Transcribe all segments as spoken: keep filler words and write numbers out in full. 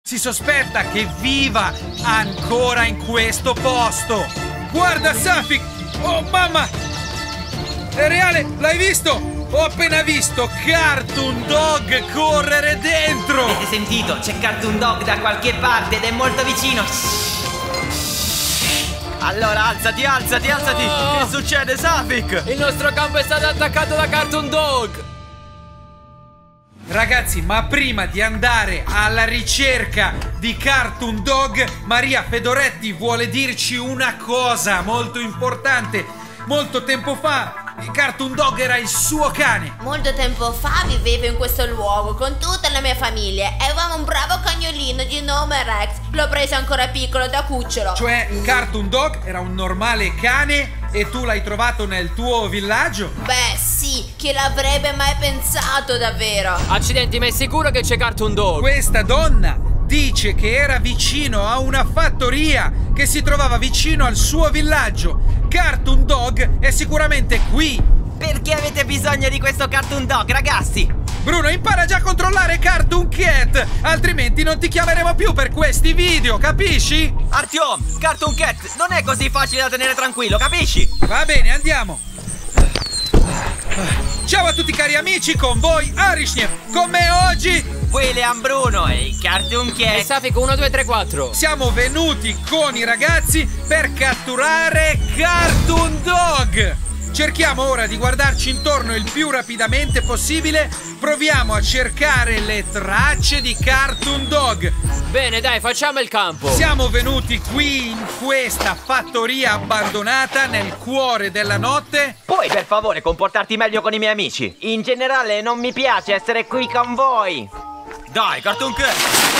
Si sospetta che viva ancora in questo posto. Guarda, Safik! Oh, mamma! È reale, l'hai visto? Ho appena visto Cartoon Dog correre dentro! Avete sentito? C'è Cartoon Dog da qualche parte ed è molto vicino. Allora, alzati, alzati, alzati! Oh. Che succede, Safik? Il nostro campo è stato attaccato da Cartoon Dog! Ragazzi, ma prima di andare alla ricerca di Cartoon Dog, Maria Fedoretti vuole dirci una cosa molto importante. Molto tempo fa Cartoon Dog era il suo cane. Molto tempo fa vivevo in questo luogo con tutta la mia famiglia e avevamo un bravo cagnolino di nome Rex. L'ho preso ancora piccolo da cucciolo. Cioè Cartoon Dog era un normale cane e tu l'hai trovato nel tuo villaggio? Beh sì, chi l'avrebbe mai pensato davvero? Accidenti, ma è sicuro che c'è Cartoon Dog? Questa donna dice che era vicino a una fattoria che si trovava vicino al suo villaggio. Cartoon Dog è sicuramente qui. Perché avete bisogno di questo Cartoon Dog, ragazzi? Bruno, impara già a controllare Cartoon Cat, altrimenti non ti chiameremo più per questi video, capisci? Artyom, Cartoon Cat non è così facile da tenere tranquillo, capisci? Va bene, andiamo. Ciao a tutti cari amici, con voi Arishnev. Con me oggi William Bruno e il Cartoon Cat. E Safik uno, due, tre, quattro. Siamo venuti con i ragazzi per catturare Cartoon Dog. Cerchiamo ora di guardarci intorno il più rapidamente possibile. Proviamo a cercare le tracce di Cartoon Dog. Bene, dai, facciamo il campo. Siamo venuti qui in questa fattoria abbandonata nel cuore della notte. Puoi per favore comportarti meglio con i miei amici? In generale non mi piace essere qui con voi. Dai, Cartoon Cat!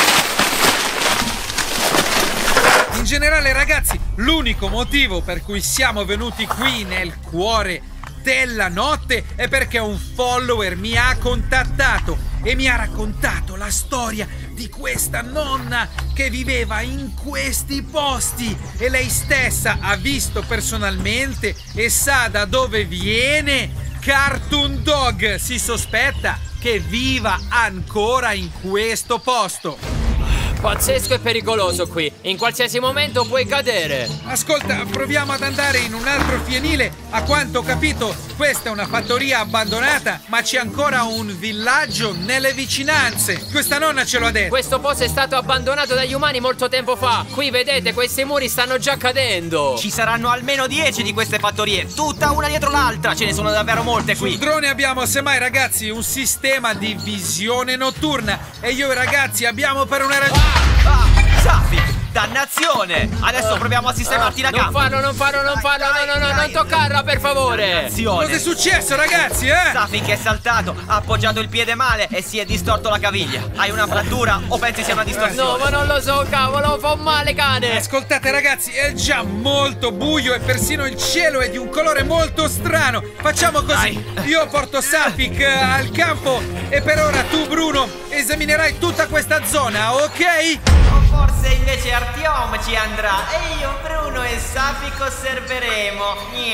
In generale ragazzi, l'unico motivo per cui siamo venuti qui nel cuore della notte è perché un follower mi ha contattato e mi ha raccontato la storia di questa nonna che viveva in questi posti e lei stessa ha visto personalmente e sa da dove viene Cartoon Dog. Si sospetta che viva ancora in questo posto. Pazzesco e pericoloso qui. In qualsiasi momento puoi cadere. Ascolta, proviamo ad andare in un altro fienile. A quanto ho capito, questa è una fattoria abbandonata, ma c'è ancora un villaggio nelle vicinanze. Questa nonna ce lo ha detto. Questo posto è stato abbandonato dagli umani molto tempo fa. Qui vedete, questi muri stanno già cadendo. Ci saranno almeno dieci di queste fattorie, tutta una dietro l'altra. Ce ne sono davvero molte qui. Sul drone abbiamo, semmai ragazzi, un sistema di visione notturna. E io e i ragazzi abbiamo per una ragione... Ah, Safik, dannazione! Adesso proviamo a sistemarti la Non gamba. farlo, non farlo, non farlo, no, no, no, non toccarla per favore. Dannazione. Cosa è successo ragazzi, eh? Safik è saltato, ha appoggiato il piede male e si è distorto la caviglia. Hai una frattura o pensi sia una distorsione? No, ma non lo so, cavolo, fa male, cane. Ascoltate ragazzi, è già molto buio e persino il cielo è di un colore molto strano. Facciamo così, Dai. io porto Safik eh, al campo e per ora tu Bruno esaminerai tutta questa zona, ok? O forse invece Artyom ci andrà e io, Bruno e Safik osserveremo.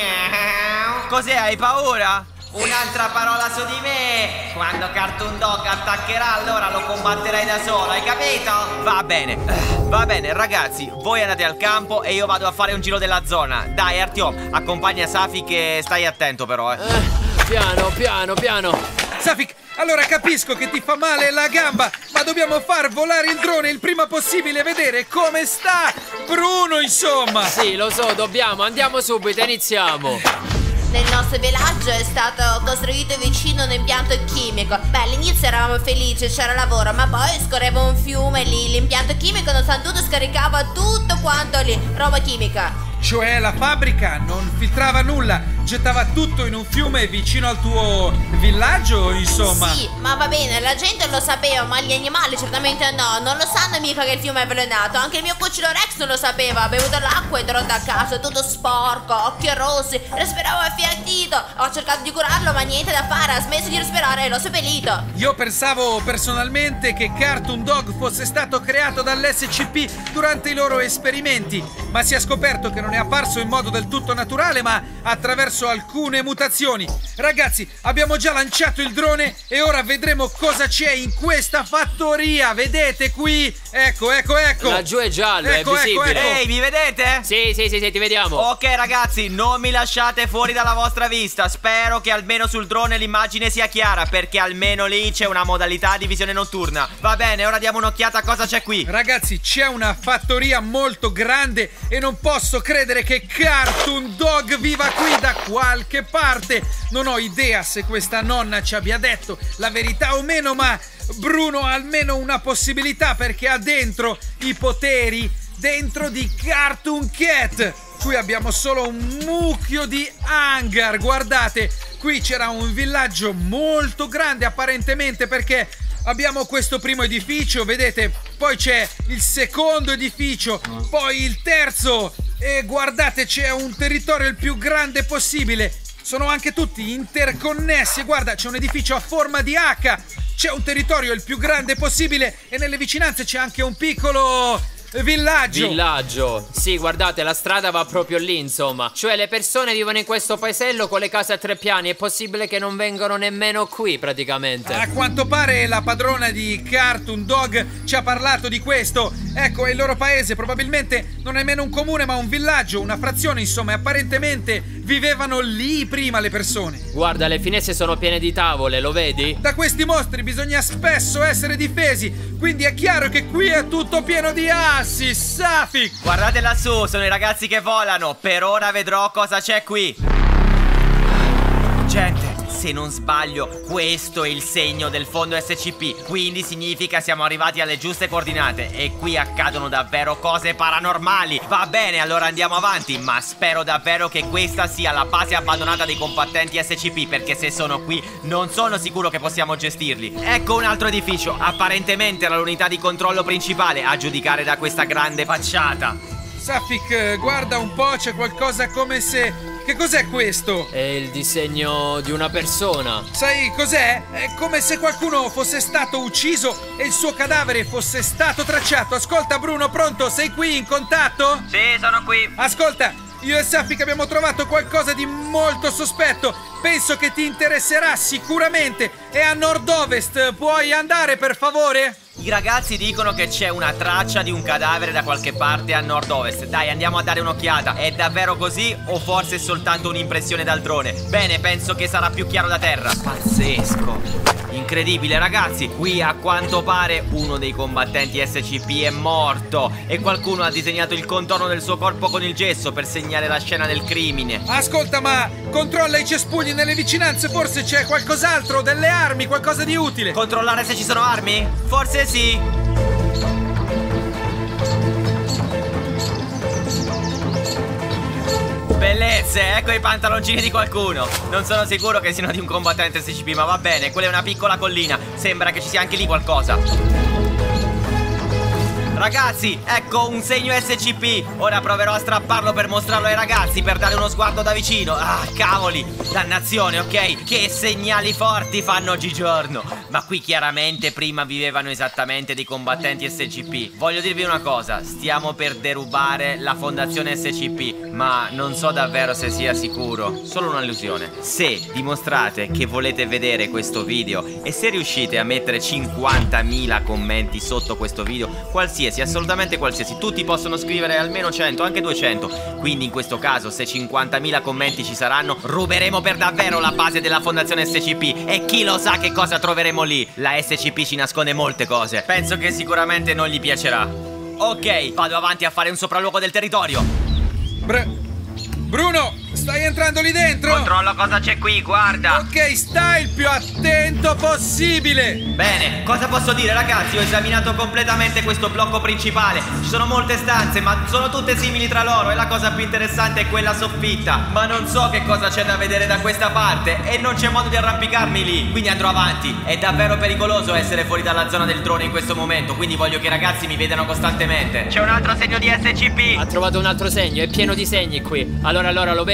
Miau. Cos'è, hai paura? Un'altra parola su di me. Quando Cartoon Dog attaccherà allora lo combatterai da solo, hai capito? Va bene, va bene ragazzi, voi andate al campo e io vado a fare un giro della zona. Dai Artyom, accompagna Safik e stai attento però eh. eh Piano, piano, piano. Safik, allora capisco che ti fa male la gamba, ma dobbiamo far volare il drone il prima possibile e vedere come sta Bruno, insomma. Sì, lo so, dobbiamo, andiamo subito, iniziamo. Nel nostro villaggio è stato costruito vicino un impianto chimico. Beh, all'inizio eravamo felici, c'era lavoro, ma poi scorreva un fiume lì. L'impianto chimico, nonostante scaricava tutto quanto lì, roba chimica. Cioè la fabbrica non filtrava nulla, gettava tutto in un fiume vicino al tuo villaggio, insomma. Sì, ma va bene, la gente lo sapeva, ma gli animali certamente no. Non lo sanno mica che il fiume è avvelenato. Anche il mio cucciolo Rex non lo sapeva. Ha bevuto l'acqua e è tornato a casa tutto sporco, occhi rossi, respirava affiattito. Ho cercato di curarlo, ma niente da fare. Ha smesso di respirare e l'ho seppellito. Io pensavo personalmente che Cartoon Dog fosse stato creato dall'esse ci pi durante i loro esperimenti, ma si è scoperto che non è apparso in modo del tutto naturale, ma attraverso attraverso alcune mutazioni. Ragazzi, abbiamo già lanciato il drone e ora vedremo cosa c'è in questa fattoria. Vedete qui? Ecco, ecco, ecco. Laggiù è giallo, Ecco, è ecco, visibile. ecco. Ehi, mi vedete? Sì, sì, sì, sì, ti vediamo. Ok ragazzi, non mi lasciate fuori dalla vostra vista. Spero che almeno sul drone l'immagine sia chiara, perché almeno lì c'è una modalità di visione notturna. Va bene, ora diamo un'occhiata a cosa c'è qui. Ragazzi, c'è una fattoria molto grande e non posso credere che Cartoon Dog viva qui da qualche parte. Non ho idea se questa nonna ci abbia detto la verità o meno, ma Bruno ha almeno una possibilità perché ha dentro i poteri dentro di Cartoon Cat. Qui abbiamo solo un mucchio di hangar. Guardate, qui c'era un villaggio molto grande apparentemente, perché abbiamo questo primo edificio, vedete? Poi c'è il secondo edificio, poi il terzo. E guardate, c'è un territorio il più grande possibile. Sono anche tutti interconnessi. Guarda, c'è un edificio a forma di H. C'è un territorio il più grande possibile e nelle vicinanze c'è anche un piccolo villaggio. Villaggio. Sì, guardate, la strada va proprio lì, insomma. Cioè, le persone vivono in questo paesello con le case a tre piani. È possibile che non vengano nemmeno qui, praticamente. A quanto pare la padrona di Cartoon Dog ci ha parlato di questo. Ecco, è il loro paese. Probabilmente non è nemmeno un comune, ma un villaggio, una frazione, insomma. E apparentemente vivevano lì prima le persone. Guarda, le finestre sono piene di tavole, lo vedi? Da questi mostri bisogna spesso essere difesi, quindi è chiaro che qui è tutto pieno di assi, Safik. Guardate lassù, sono i ragazzi che volano. Per ora vedrò cosa c'è qui. Gente, se non sbaglio, questo è il segno del fondo S C P. Quindi significa siamo arrivati alle giuste coordinate. E qui accadono davvero cose paranormali. Va bene, allora andiamo avanti. Ma spero davvero che questa sia la base abbandonata dei combattenti S C P, perché se sono qui non sono sicuro che possiamo gestirli. Ecco un altro edificio. Apparentemente era l'unità di controllo principale, a giudicare da questa grande facciata. Safik, guarda un po', c'è qualcosa come se... Che cos'è questo? È il disegno di una persona. Sai cos'è? È come se qualcuno fosse stato ucciso e il suo cadavere fosse stato tracciato. Ascolta Bruno, pronto? Sei qui in contatto? Sì, sono qui. Ascolta, io e Safik abbiamo trovato qualcosa di molto sospetto. Penso che ti interesserà sicuramente. È a nord-ovest, puoi andare per favore? I ragazzi dicono che c'è una traccia di un cadavere da qualche parte a nord-ovest. Dai, andiamo a dare un'occhiata. È davvero così o forse è soltanto un'impressione dal drone? Bene, penso che sarà più chiaro da terra. Pazzesco. Incredibile ragazzi, qui a quanto pare uno dei combattenti S C P è morto e qualcuno ha disegnato il contorno del suo corpo con il gesso per segnare la scena del crimine. Ascolta, ma controlla i cespugli nelle vicinanze, forse c'è qualcos'altro, delle armi, qualcosa di utile. Controllare se ci sono armi? Forse sì. Bellezze, ecco i pantaloncini di qualcuno. Non sono sicuro che siano di un combattente S C P, ma va bene, quella è una piccola collina. Sembra che ci sia anche lì qualcosa. Ragazzi, ecco un segno S C P. Ora proverò a strapparlo per mostrarlo ai ragazzi, per dare uno sguardo da vicino. Ah, cavoli, dannazione, ok? Che segnali forti fanno oggigiorno. Ma qui chiaramente prima vivevano esattamente dei combattenti S C P. Voglio dirvi una cosa, stiamo per derubare la fondazione S C P, ma non so davvero se sia sicuro. Solo un'illusione. Se dimostrate che volete vedere questo video e se riuscite a mettere cinquantamila commenti sotto questo video, qualsiasi, assolutamente qualsiasi, tutti possono scrivere almeno cento, anche duecento. Quindi in questo caso, se cinquantamila commenti ci saranno, ruberemo per davvero la base della fondazione S C P. E chi lo sa che cosa troveremo lì. La S C P ci nasconde molte cose. Penso che sicuramente non gli piacerà. Ok, vado avanti a fare un sopralluogo del territorio. Br Bruno, stai entrando lì dentro? Controllo cosa c'è qui, guarda. Ok, stai il più attento possibile. Bene, cosa posso dire ragazzi? Ho esaminato completamente questo blocco principale. Ci sono molte stanze, ma sono tutte simili tra loro. E la cosa più interessante è quella soffitta. Ma non so che cosa c'è da vedere da questa parte e non c'è modo di arrampicarmi lì. Quindi andrò avanti. È davvero pericoloso essere fuori dalla zona del drone in questo momento, quindi voglio che i ragazzi mi vedano costantemente. C'è un altro segno di S C P. Ha trovato un altro segno, è pieno di segni qui. Allora, allora, lo vedi?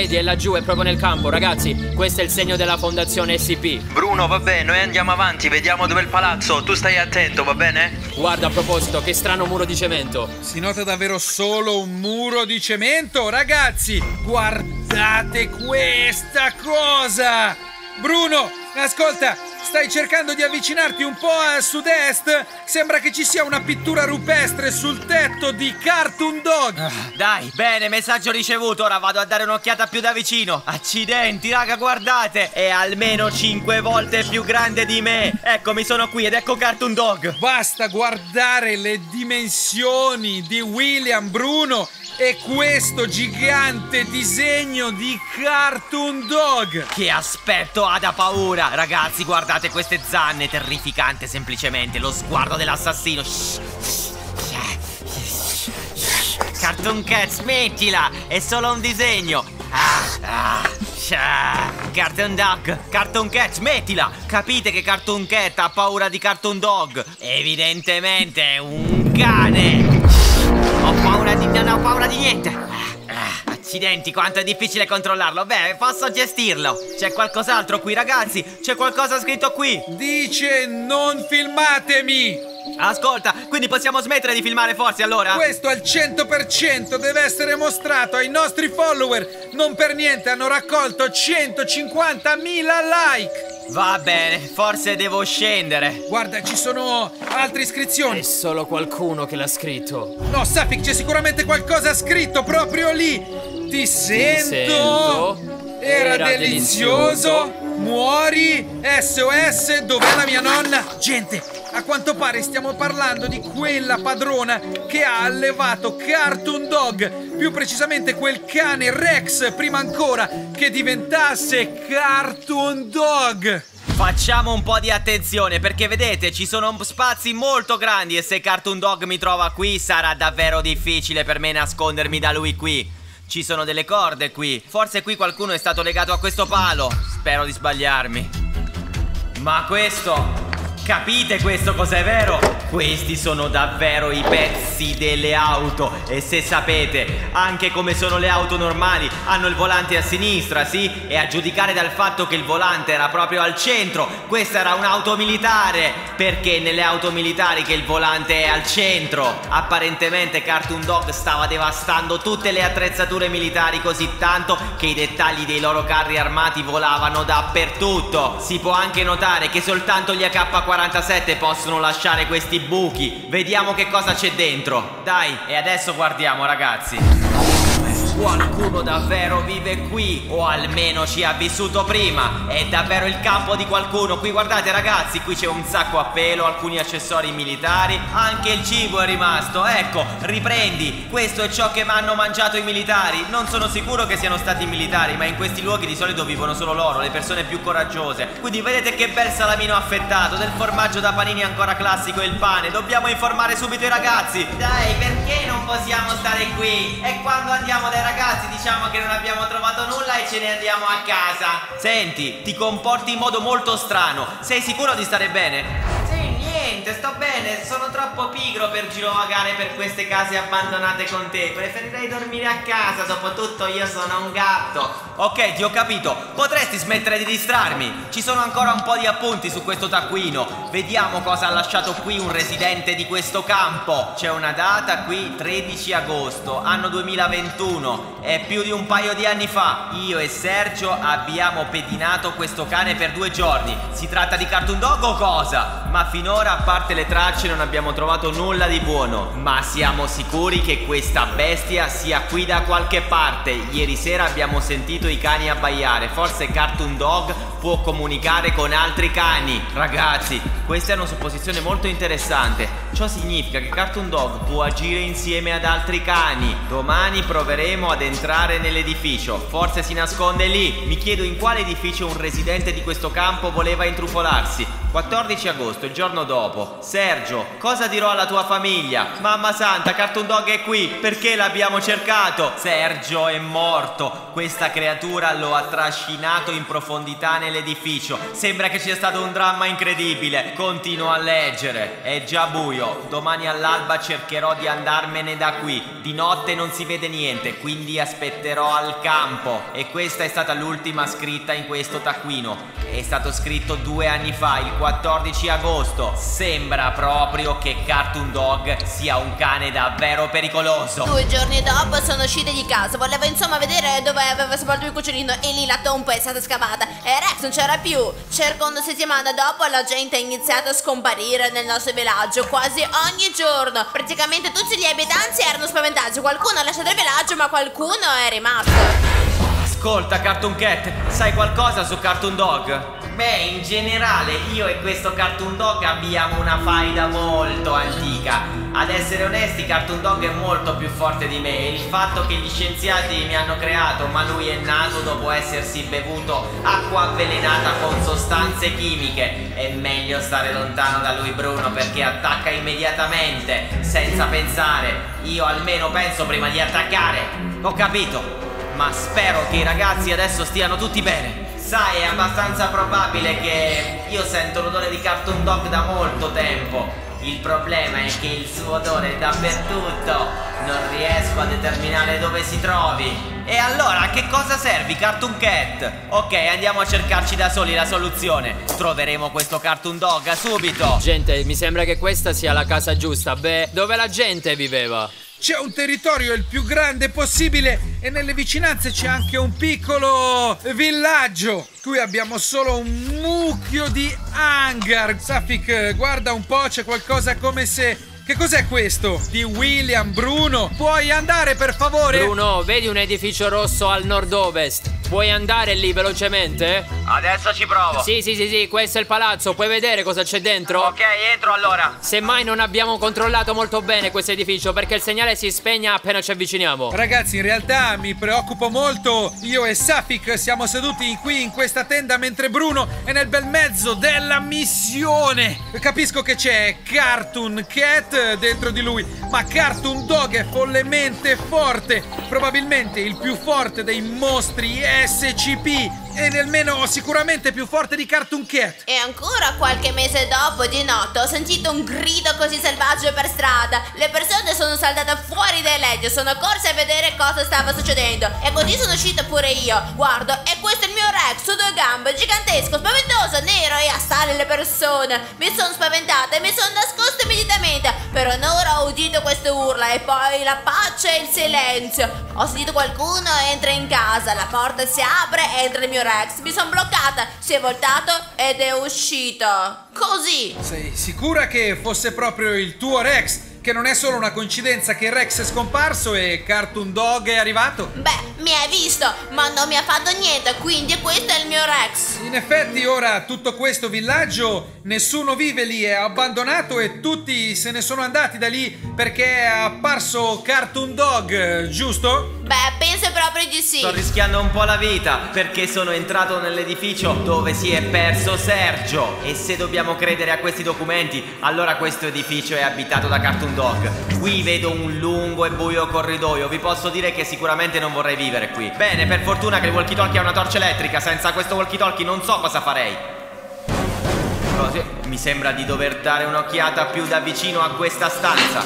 vedi, è laggiù, è proprio nel campo, ragazzi. Questo è il segno della fondazione S C P. Bruno, vabbè, noi andiamo avanti, vediamo dove è il palazzo. Tu stai attento, va bene? Guarda, a proposito, che strano muro di cemento. Si nota davvero solo un muro di cemento? Ragazzi, guardate questa cosa! Bruno, ascolta, stai cercando di avvicinarti un po' a sud-est? Sembra che ci sia una pittura rupestre sul tetto di Cartoon Dog. Ah, dai, bene, messaggio ricevuto. Ora vado a dare un'occhiata più da vicino. Accidenti, raga, guardate. È almeno cinque volte più grande di me. Eccomi, sono qui ed ecco Cartoon Dog. Basta guardare le dimensioni di William, Bruno, e questo gigante disegno di Cartoon Dog. Che aspetto ha da paura. Ragazzi, guardate queste zanne, terrificante semplicemente. Lo sguardo dell'assassino. Cartoon Cat, smettila, è solo un disegno. Ah, ah, Cartoon Dog, Cartoon Cat, smettila. Capite che Cartoon Cat ha paura di Cartoon Dog? Evidentemente è un cane. Ho paura di... non ho paura di niente. Ah, accidenti, quanto è difficile controllarlo. Beh, posso gestirlo. C'è qualcos'altro qui, ragazzi? C'è qualcosa scritto qui. Dice non filmatemi. Ascolta, quindi possiamo smettere di filmare forse allora? Questo al cento per cento deve essere mostrato ai nostri follower. Non per niente hanno raccolto centocinquantamila like. Va bene, forse devo scendere. Guarda, ci sono altre iscrizioni. È solo qualcuno che l'ha scritto. No, Sapik, c'è sicuramente qualcosa scritto proprio lì. Ti sento, sento. Era, Era delizioso. delizioso. Muori. S O S, dov'è la mia nonna? Gente, a quanto pare stiamo parlando di quella padrona che ha allevato Cartoon Dog, più precisamente quel cane Rex, prima ancora che diventasse Cartoon Dog. Facciamo un po' di attenzione perché vedete ci sono spazi molto grandi e se Cartoon Dog mi trova qui sarà davvero difficile per me nascondermi da lui qui. Ci sono delle corde qui. Forse qui qualcuno è stato legato a questo palo. Spero di sbagliarmi. Ma questo... capite questo cos'è, vero? Questi sono davvero i pezzi delle auto. E se sapete anche come sono le auto normali, hanno il volante a sinistra, sì? E a giudicare dal fatto che il volante era proprio al centro, questa era un'auto militare. Perché nelle auto militari che il volante è al centro? Apparentemente Cartoon Dog stava devastando tutte le attrezzature militari così tanto che i dettagli dei loro carri armati volavano dappertutto. Si può anche notare che soltanto gli A K quarantasette possono lasciare questi buchi. Vediamo che cosa c'è dentro. Dai, e adesso guardiamo, ragazzi. Qualcuno davvero vive qui, o almeno ci ha vissuto prima. È davvero il campo di qualcuno. Qui guardate, ragazzi, qui c'è un sacco a pelo, alcuni accessori militari, anche il cibo è rimasto. Ecco, riprendi. Questo è ciò che hanno mangiato i militari. Non sono sicuro che siano stati militari, ma in questi luoghi di solito vivono solo loro, le persone più coraggiose. Quindi vedete che bel salamino affettato, del formaggio da panini ancora classico e il pane. Dobbiamo informare subito i ragazzi. Dai, perché non possiamo stare qui? E quando andiamo dai ragazzi diciamo che non abbiamo trovato nulla e ce ne andiamo a casa. Senti, ti comporti in modo molto strano. Sei sicuro di stare bene? Sì, niente, sto bene. Sono troppo pigro per girovagare per queste case abbandonate con te. Preferirei dormire a casa, dopotutto io sono un gatto. Ok, ti ho capito. Potresti smettere di distrarmi? Ci sono ancora un po' di appunti su questo taccuino. Vediamo cosa ha lasciato qui un residente di questo campo. C'è una data qui, tredici agosto, anno duemilaventuno. È più di un paio di anni fa. Io e Sergio abbiamo pedinato questo cane per due giorni. Si tratta di Cartoon Dog o cosa? Ma finora, a parte le tracce, non abbiamo trovato nulla di buono. Ma siamo sicuri che questa bestia sia qui da qualche parte. Ieri sera abbiamo sentito i cani abbaiare. Forse Cartoon Dog può comunicare con altri cani. Ragazzi, questa è una supposizione molto interessante. Ciò significa che Cartoon Dog può agire insieme ad altri cani. Domani proveremo ad entrare nell'edificio. Forse si nasconde lì. Mi chiedo in quale edificio un residente di questo campo voleva intrufolarsi. quattordici agosto, il giorno dopo. Sergio, cosa dirò alla tua famiglia? Mamma santa, Cartoon Dog è qui, perché l'abbiamo cercato? Sergio è morto. Questa creatura lo ha trascinato in profondità nell'edificio. Sembra che sia stato un dramma incredibile. Continuo a leggere. È già buio. Domani all'alba cercherò di andarmene da qui. Di notte non si vede niente, quindi aspetterò al campo. E questa è stata l'ultima scritta in questo taccuino. È stato scritto due anni fa, il quattordici agosto. Sembra proprio che Cartoon Dog sia un cane davvero pericoloso. Due giorni dopo sono uscita di casa. Volevo insomma vedere dove aveva sepolto il cucciolino e lì la tomba è stata scavata e Rex non c'era più. Circa una settimana dopo la gente ha iniziato a scomparire nel nostro villaggio quasi ogni giorno. Praticamente tutti gli abitanti erano spaventati. Qualcuno ha lasciato il villaggio ma qualcuno è rimasto. Ascolta Cartoon Cat, sai qualcosa su Cartoon Dog? Beh, in generale io e questo Cartoon Dog abbiamo una faida molto antica. Ad essere onesti, Cartoon Dog è molto più forte di me. Il fatto che gli scienziati mi hanno creato, ma lui è nato dopo essersi bevuto acqua avvelenata con sostanze chimiche. È meglio stare lontano da lui, Bruno, perché attacca immediatamente, senza pensare. Io almeno penso prima di attaccare. Ho capito. Ma spero che i ragazzi adesso stiano tutti bene. Sai, è abbastanza probabile che io sento l'odore di Cartoon Dog da molto tempo. Il problema è che il suo odore è dappertutto. Non riesco a determinare dove si trovi. E allora a che cosa servi, Cartoon Cat? Ok, andiamo a cercarci da soli la soluzione. Troveremo questo Cartoon Dog subito. Gente, mi sembra che questa sia la casa giusta. Beh, dove la gente viveva? C'è un territorio il più grande possibile e nelle vicinanze c'è anche un piccolo villaggio. Qui abbiamo solo un mucchio di hangar. Safik, guarda un po', c'è qualcosa come se... Che cos'è questo? Di William, Bruno? Puoi andare per favore? Bruno, vedi un edificio rosso al nord-ovest? Puoi andare lì velocemente? Adesso ci provo. Sì, sì, sì, sì, questo è il palazzo. Puoi vedere cosa c'è dentro? Ok, entro allora. Semmai non abbiamo controllato molto bene questo edificio perché il segnale si spegne appena ci avviciniamo. Ragazzi, in realtà mi preoccupo molto. Io e Safik siamo seduti qui in questa tenda mentre Bruno è nel bel mezzo della missione. Capisco che c'è Cartoon Cat dentro di lui, ma Cartoon Dog è follemente forte. Probabilmente il più forte dei mostri S C P e nemmeno sicuramente più forte di Cartoon Cat. E ancora qualche mese dopo, di notte, ho sentito un grido così selvaggio per strada. Le persone sono saltate fuori dai letti, sono corse a vedere cosa stava succedendo. E così sono uscita pure io. Guardo, e questo è il mio Rex su due gambe, gigantesco, spaventoso, nero e assale le persone. Mi sono spaventata e mi sono nascosta immediatamente. Per un'ora ho udito queste urla e poi la pace e il silenzio. Ho sentito qualcuno entra in casa, la porta si apre e entra il mio Rex. Mi sono bloccata, si è voltato ed è uscito. Così. Sei sicura che fosse proprio il tuo Rex? Che non è solo una coincidenza che Rex è scomparso e Cartoon Dog è arrivato? Beh, mi hai visto, ma non mi ha fatto niente, quindi questo è il mio Rex. In effetti ora tutto questo villaggio, nessuno vive lì, è abbandonato e tutti se ne sono andati da lì perché è apparso Cartoon Dog, giusto? Beh, penso proprio di sì. Sto rischiando un po' la vita perché sono entrato nell'edificio dove si è perso Sergio. E se dobbiamo credere a questi documenti, allora questo edificio è abitato da Cartoon Dog. Qui vedo un lungo e buio corridoio. Vi posso dire che sicuramente non vorrei vivere qui. Bene, per fortuna che il walkie-talkie ha una torcia elettrica. Senza questo walkie-talkie non so cosa farei. Così, mi sembra di dover dare un'occhiata più da vicino a questa stanza.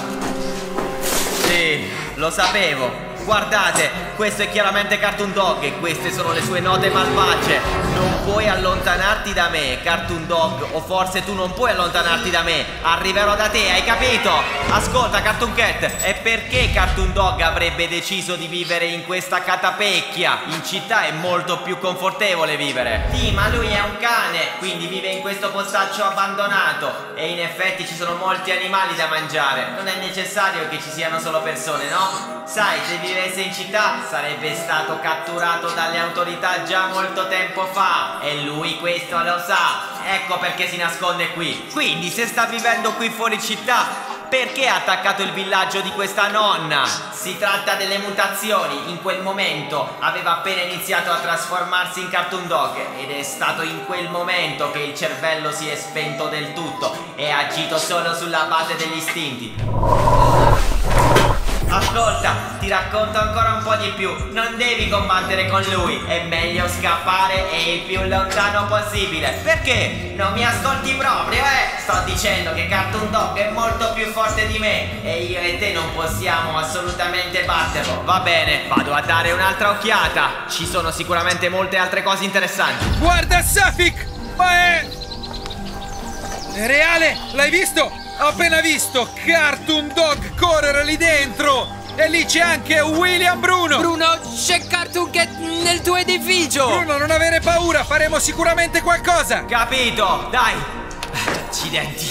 Sì, lo sapevo. Guardate, questo è chiaramente Cartoon Dog e queste sono le sue note malvagie. Non puoi allontanarti da me, Cartoon Dog, o forse tu non puoi allontanarti da me. Arriverò da te, hai capito? Ascolta, Cartoon Cat, e perché Cartoon Dog avrebbe deciso di vivere in questa catapecchia? In città è molto più confortevole vivere. Sì, ma lui è un cane, quindi vive in questo postaccio abbandonato. E in effetti ci sono molti animali da mangiare. Non è necessario che ci siano solo persone, no? Sai, se vivesse in città sarebbe stato catturato dalle autorità già molto tempo fa. E lui questo lo sa. Ecco perché si nasconde qui. Quindi se sta vivendo qui fuori città Perché ha attaccato il villaggio di questa nonna? Si tratta delle mutazioni. In quel momento aveva appena iniziato a trasformarsi in Cartoon Dog ed è stato in quel momento che il cervello si è spento del tutto e ha agito solo sulla base degli istinti. Ascolta, ti racconto ancora un po' di più. Non devi combattere con lui, è meglio scappare e il più lontano possibile. Perché? Non mi ascolti proprio, eh? Sto dicendo che Cartoon Dog è molto più forte di me e io e te non possiamo assolutamente batterlo. Va bene, vado a dare un'altra occhiata. Ci sono sicuramente molte altre cose interessanti. Guarda Safik! Ma è... è reale? L'hai visto? Ho appena visto Cartoon Dog correre lì dentro! E lì c'è anche William Bruno! Bruno, c'è Cartoon Cat nel tuo edificio! Bruno, non avere paura, faremo sicuramente qualcosa! Capito, dai! Accidenti!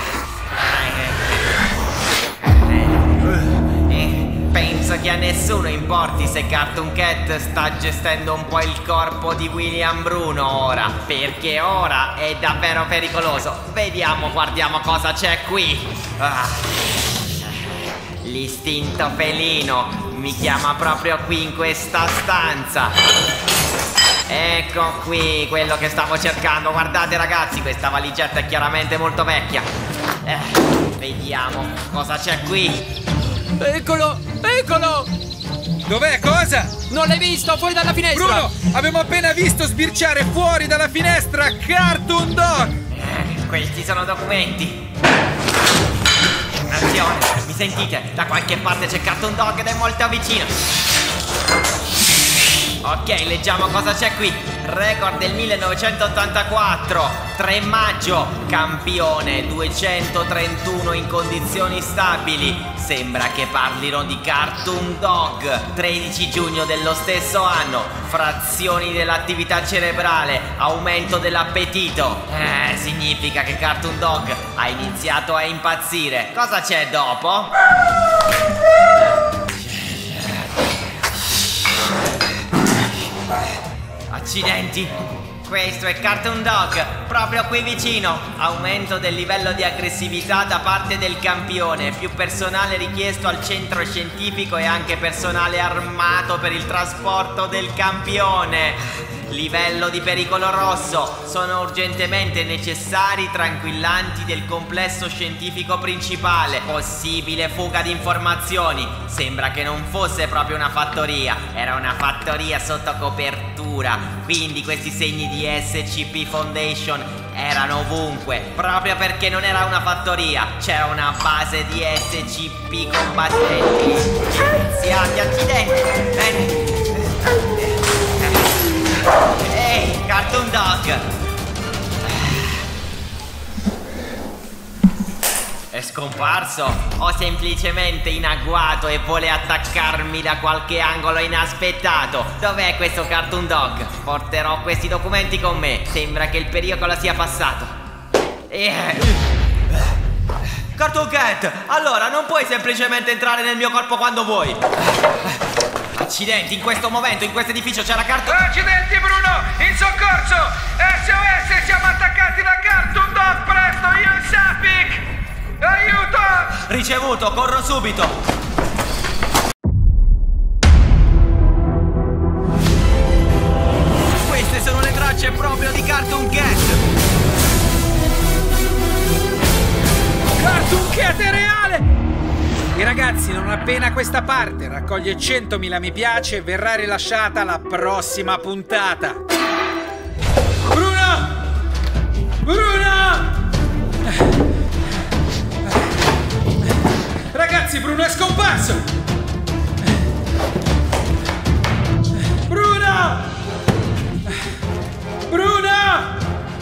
Penso che a nessuno importi se Cartoon Cat sta gestendo un po' il corpo di William Bruno ora, perché ora è davvero pericoloso. Vediamo, guardiamo cosa c'è qui. Ah. L'istinto felino mi chiama proprio qui in questa stanza. Ecco qui quello che stavo cercando. Guardate ragazzi, questa valigetta è chiaramente molto vecchia. eh, Vediamo cosa c'è qui. Eccolo, eccolo! Dov'è? Cosa? Non l'hai visto? Fuori dalla finestra! Bruno, abbiamo appena visto sbirciare fuori dalla finestra Cartoon Dog! Eh, questi sono documenti. Attenzione, mi sentite? Da qualche parte c'è Cartoon Dog ed è molto vicino. Ok, leggiamo cosa c'è qui. Record del millenovecentottantaquattro, tre maggio, campione duecentotrentuno in condizioni stabili. Sembra che parlino di Cartoon Dog. Tredici giugno dello stesso anno, frazioni dell'attività cerebrale, aumento dell'appetito. Eh, significa che Cartoon Dog ha iniziato a impazzire. Cosa c'è dopo? Accidenti! Questo è Cartoon Dog, proprio qui vicino. Aumento del livello di aggressività da parte del campione. Più personale richiesto al centro scientifico e anche personale armato per il trasporto del campione. Livello di pericolo rosso. Sono urgentemente necessari tranquillanti del complesso scientifico principale. Possibile fuga di informazioni. Sembra che non fosse proprio una fattoria, era una fattoria sotto copertura. Quindi questi segni di S C P Foundation erano ovunque. Proprio perché non era una fattoria, c'era una base di S C P combattenti. Iniziati, accidenti. Ehi, Cartoon Dog! È scomparso o semplicemente in agguato e vuole attaccarmi da qualche angolo inaspettato? Dov'è questo Cartoon Dog? Porterò questi documenti con me. Sembra che il pericolo sia passato. Eh. Cartoon Cat, allora non puoi semplicemente entrare nel mio corpo quando vuoi. Accidenti, in questo momento, in questo edificio c'era Cartoon... Accidenti Bruno, in soccorso! S O S, siamo attaccati da Cartoon Dog, presto, io e Safik! Aiuto! Ricevuto, corro subito! Queste sono le tracce proprio di Cartoon Cat! Cartoon Cat è reale! E ragazzi, non appena questa parte raccoglie centomila mi piace, verrà rilasciata la prossima puntata. Bruno! Bruno! Ragazzi, Bruno è scomparso! Bruno! Bruno!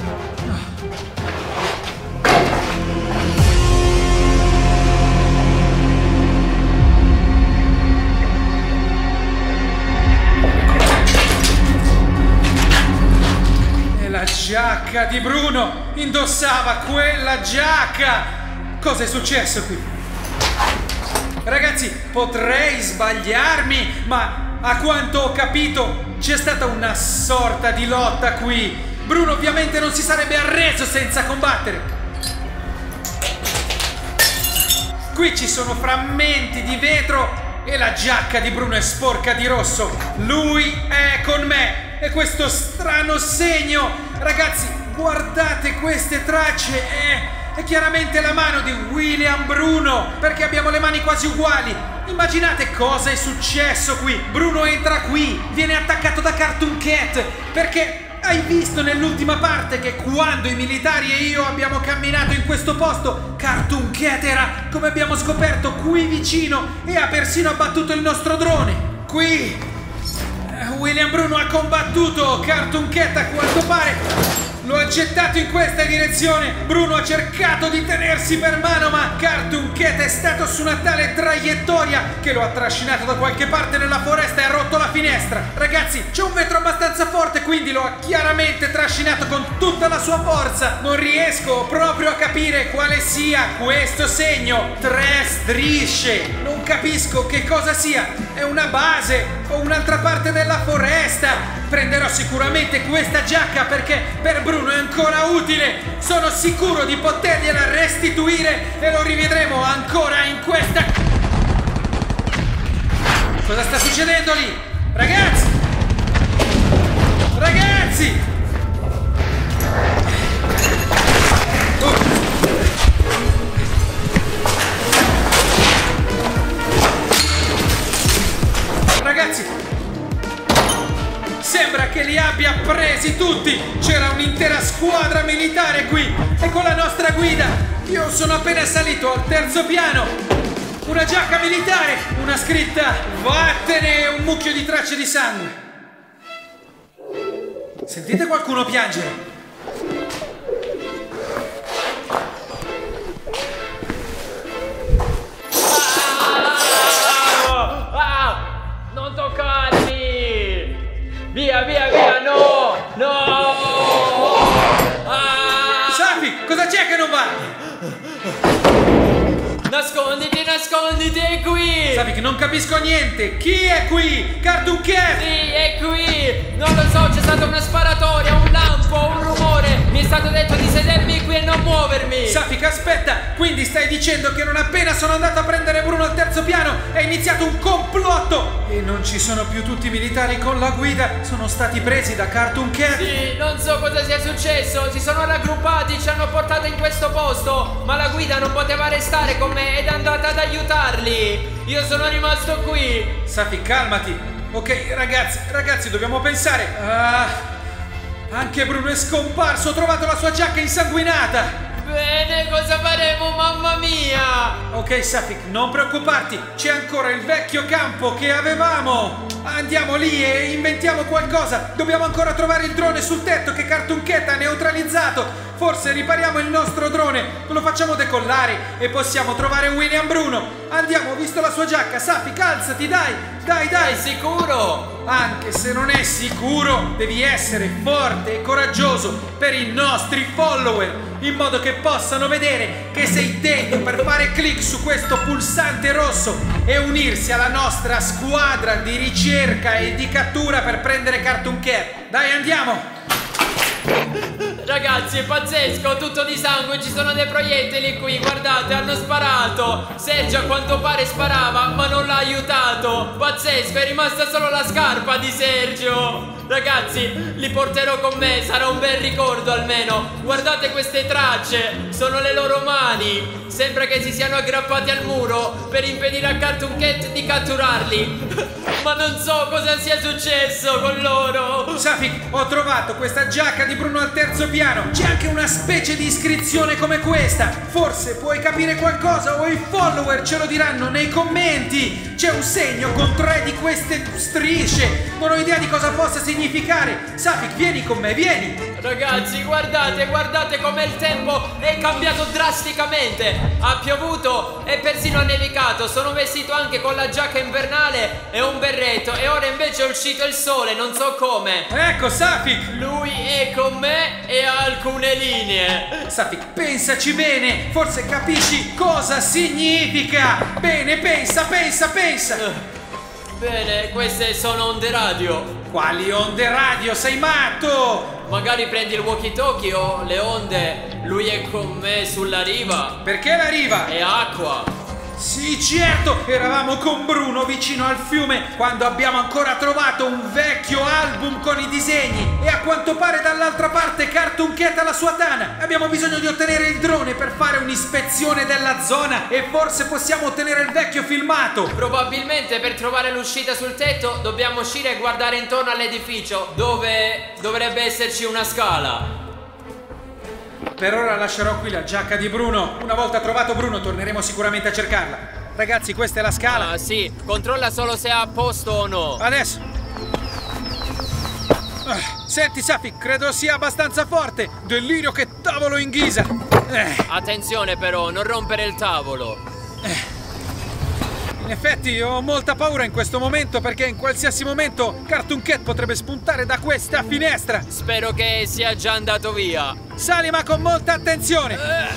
E la giacca di Bruno! Indossava quella giacca! Cosa è successo qui? Ragazzi, potrei sbagliarmi, ma a quanto ho capito c'è stata una sorta di lotta qui. Bruno ovviamente non si sarebbe arreso senza combattere. qui ci sono frammenti di vetro e la giacca di Bruno è sporca di rosso. Lui è con me e questo strano segno, ragazzi, guardate queste tracce, è, è chiaramente la mano di William Bruno, perché abbiamo le mani quasi uguali. Immaginate cosa è successo qui. Bruno entra qui, viene attaccato da Cartoon Cat, perché hai visto nell'ultima parte che quando i militari e io abbiamo camminato in questo posto, Cartoon Cat era, come abbiamo scoperto, qui vicino e ha persino abbattuto il nostro drone. Qui William Bruno ha combattuto Cartoon Cat, a quanto pare lo ha gettato in questa direzione. Bruno ha cercato di tenersi per mano, ma Cartoon Cat è stato su una tale traiettoria che lo ha trascinato da qualche parte nella foresta e ha rotto la finestra. Ragazzi, c'è un vetro abbastanza forte, quindi lo ha chiaramente trascinato con tutta la sua forza. Non riesco proprio a capire quale sia questo segno. Tre strisce. Non capisco che cosa sia. È una base o un'altra parte della foresta. Prenderò sicuramente questa giacca perché per Bruno è ancora utile. Sono sicuro di potergliela restituire e lo rivedremo ancora in questa... Cosa sta succedendo lì? Ragazzi! Ragazzi! Oh. Ragazzi! Sembra che li abbia presi tutti! C'era un'intera squadra militare qui! E con la nostra guida! Io sono appena salito al terzo piano! Una giacca militare! Una scritta vattene e un mucchio di tracce di sangue! Sentite qualcuno piangere? Non toccarmi! Via, via, via, no! No! Ah! Safi, cosa c'è che non va? Nasconditi, nasconditi, è qui! Safi che non capisco niente! Chi è qui? Cartoon Cat! Sì, è qui! Non lo so, c'è stata una sparatoria, un lampo, un rumore! Mi è stato detto di sedermi qui e non muovermi! Safik, aspetta! Quindi stai dicendo che non appena sono andato a prendere Bruno al terzo piano è iniziato un complotto! E non ci sono più tutti i militari con la guida, sono stati presi da Cartoon Cat! Sì, non so cosa sia successo, si sono raggruppati, ci hanno portato in questo posto, ma la guida non poteva restare con me ed è andata ad aiutarli! Io sono rimasto qui! Safik, calmati! Ok, ragazzi, ragazzi, dobbiamo pensare! Ah... Anche Bruno è scomparso, ho trovato la sua giacca insanguinata! Bene, cosa faremo, mamma mia? Ok, Safik, non preoccuparti, c'è ancora il vecchio campo che avevamo! Andiamo lì e inventiamo qualcosa! Dobbiamo ancora trovare il drone sul tetto che Cartoon Cat ha neutralizzato! Forse ripariamo il nostro drone, lo facciamo decollare e possiamo trovare William Bruno! Andiamo, ho visto la sua giacca, Safik, alzati, dai! Dai, dai! Sei sicuro? Anche se non è sicuro, devi essere forte e coraggioso per i nostri follower, in modo che possano vedere che sei degno per fare clic su questo pulsante rosso e unirsi alla nostra squadra di ricerca e di cattura per prendere Cartoon Cat. Dai, andiamo! Ragazzi, è pazzesco, tutto di sangue, ci sono dei proiettili qui, guardate, hanno sparato. Sergio a quanto pare sparava, ma non l'ha aiutato. Pazzesco, è rimasta solo la scarpa di Sergio. Ragazzi, li porterò con me, sarà un bel ricordo almeno. Guardate queste tracce, sono le loro mani. Sembra che si siano aggrappati al muro per impedire a Cartoon Cat di catturarli. Ma non so cosa sia successo con loro. Safik, ho trovato questa giacca di Bruno al terzo piano. C'è anche una specie di iscrizione come questa. Forse puoi capire qualcosa o i follower ce lo diranno nei commenti. C'è un segno con tre di queste strisce. Non ho idea di cosa possa significare. Safik, vieni con me, vieni. Ragazzi, guardate, guardate come il tempo è cambiato drasticamente. Ha piovuto e persino ha nevicato. Sono vestito anche con la giacca invernale e un berretto e ora invece è uscito il sole, non so come. Ecco, Safik. Lui è con me e ha alcune linee. Safik, pensaci bene. Forse capisci cosa significa. Bene, pensa, pensa, pensa. Bene, queste sono onde radio. Quali onde radio? Sei matto! Magari prendi il walkie-talkie o le onde. Lui è con me sulla riva. Perché la riva? È acqua. Sì, certo! Eravamo con Bruno vicino al fiume quando abbiamo ancora trovato un vecchio album con i disegni e a quanto pare dall'altra parte Cartoon Cat ha la sua tana. Abbiamo bisogno di ottenere il drone per fare un'ispezione della zona e forse possiamo ottenere il vecchio filmato. Probabilmente per trovare l'uscita sul tetto dobbiamo uscire e guardare intorno all'edificio dove dovrebbe esserci una scala. Per ora lascerò qui la giacca di Bruno. Una volta trovato Bruno torneremo sicuramente a cercarla. Ragazzi, questa è la scala. Ah sì, controlla solo se è a posto o no. Adesso. Ah, senti Safi, credo sia abbastanza forte. Delirio che tavolo in ghisa. Eh. Attenzione però, non rompere il tavolo. Eh. In effetti ho molta paura in questo momento perché in qualsiasi momento Cartoon Cat potrebbe spuntare da questa finestra. Spero che sia già andato via. Sali ma con molta attenzione.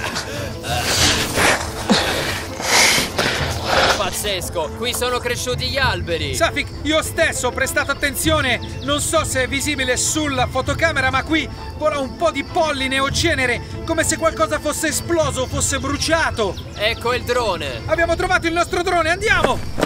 Pazzesco, qui sono cresciuti gli alberi. Safik, io stesso ho prestato attenzione. Non so se è visibile sulla fotocamera, ma qui vola un po' di polline o cenere, come se qualcosa fosse esploso o fosse bruciato. Ecco il drone. Abbiamo trovato il nostro drone, andiamo!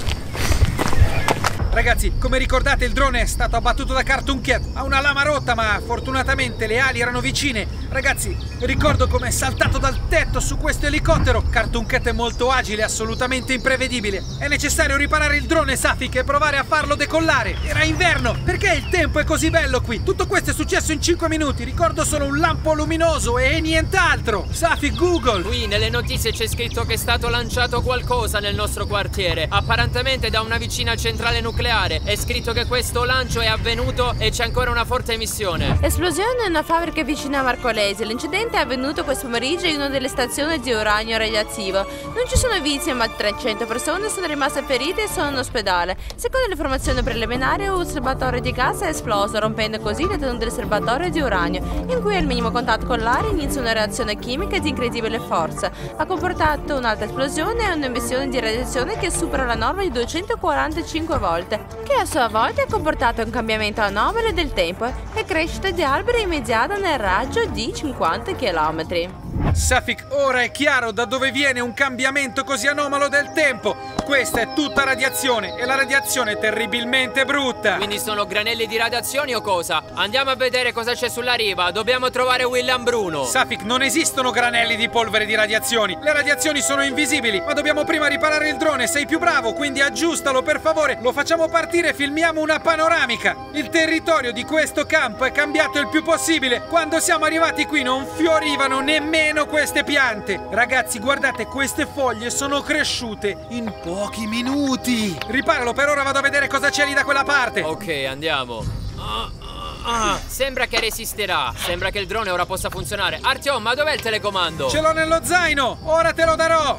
Ragazzi, come ricordate il drone è stato abbattuto da Cartoon Cat. Ha una lama rotta, ma fortunatamente le ali erano vicine. Ragazzi, ricordo come è saltato dal tetto su questo elicottero. Cartoon Cat è molto agile, assolutamente imprevedibile. È necessario riparare il drone, Safik, e provare a farlo decollare. Era inverno. Perché il tempo è così bello qui? Tutto questo è successo in cinque minuti. Ricordo solo un lampo luminoso e nient'altro. Safik, Google. Qui nelle notizie c'è scritto che è stato lanciato qualcosa nel nostro quartiere, apparentemente da una vicina centrale nucleare. È scritto che questo lancio è avvenuto e c'è ancora una forte emissione. Esplosione in una fabbrica vicino a Marcolese. L'incidente è avvenuto questo pomeriggio in una delle stazioni di uranio radioattivo. Non ci sono vittime, ma trecento persone sono rimaste ferite e sono in ospedale. Secondo le informazioni preliminari, un serbatoio di gas è esploso, rompendo così le tenuti del serbatoio di uranio, in cui al minimo contatto con l'aria inizia una reazione chimica di incredibile forza. Ha comportato un'altra esplosione e un'emissione di radiazione che supera la norma di duecentoquarantacinque volte, che a sua volta ha comportato un cambiamento anomalo del tempo e crescita di alberi immediata nel raggio di cinquanta chilometri. Safik, ora è chiaro da dove viene un cambiamento così anomalo del tempo. Questa è tutta radiazione e la radiazione è terribilmente brutta. Quindi sono granelli di radiazioni o cosa? Andiamo a vedere cosa c'è sulla riva. Dobbiamo trovare William Bruno. Safik, non esistono granelli di polvere di radiazioni. Le radiazioni sono invisibili, ma dobbiamo prima riparare il drone. Sei più bravo, quindi aggiustalo per favore. Lo facciamo partire e filmiamo una panoramica. Il territorio di questo campo è cambiato il più possibile. Quando siamo arrivati qui non fiorivano nemmeno queste piante. Ragazzi, guardate, queste foglie sono cresciute in pochi minuti. Riparalo, per ora vado a vedere cosa c'è lì da quella parte. Ok, andiamo. Ah, ah, sembra che resisterà. Sembra che il drone ora possa funzionare. Artyom, ma dov'è il telecomando? Ce l'ho nello zaino, ora te lo darò.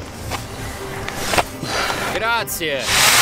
Grazie.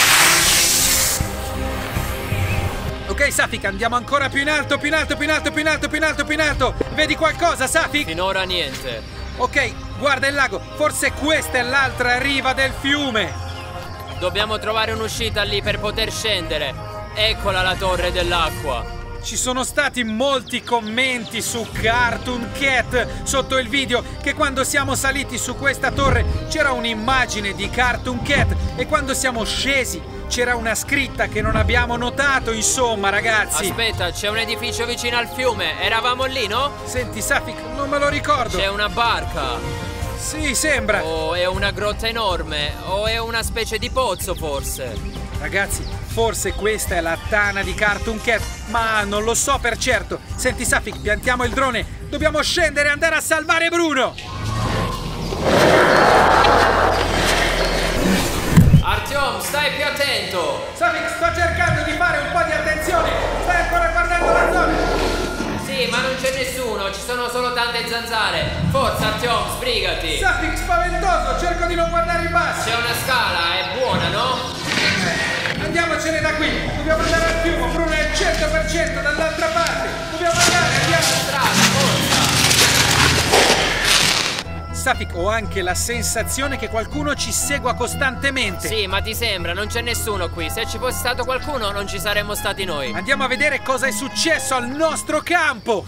Ok, Safik, andiamo ancora più in alto, più in alto, più in alto, più in alto, più in alto, più in alto. Vedi qualcosa, Safik? Finora niente. Ok, guarda il lago. Forse questa è l'altra riva del fiume. Dobbiamo trovare un'uscita lì per poter scendere. Eccola la torre dell'acqua. Ci sono stati molti commenti su Cartoon Cat sotto il video che quando siamo saliti su questa torre c'era un'immagine di Cartoon Cat e quando siamo scesi c'era una scritta che non abbiamo notato, insomma, ragazzi. Aspetta, c'è un edificio vicino al fiume. Eravamo lì, no? Senti, Safik, non me lo ricordo. C'è una barca. Sì, sembra. O è una grotta enorme, o è una specie di pozzo, forse. Ragazzi, forse questa è la tana di Cartoon Cat, ma non lo so per certo. Senti, Safik, piantiamo il drone. Dobbiamo scendere e andare a salvare Bruno. Artyom, stai più attento. Safik, sto cercando di fare un po' di attenzione. Stai ancora guardando la zona? Sì, ma non c'è nessuno, ci sono solo tante zanzare. Forza, Artyom, sbrigati. Safik, spaventoso, cerco di non guardare in basso. C'è una scala, è buona, no? Andiamocene da qui, dobbiamo andare al fiume. Bruno è al cento per cento dall'altra parte. Dobbiamo andare, andiamo. Strada, forza. Safik, ho anche la sensazione che qualcuno ci segua costantemente. Sì, ma ti sembra, non c'è nessuno qui. Se ci fosse stato qualcuno non ci saremmo stati noi. Andiamo a vedere cosa è successo al nostro campo.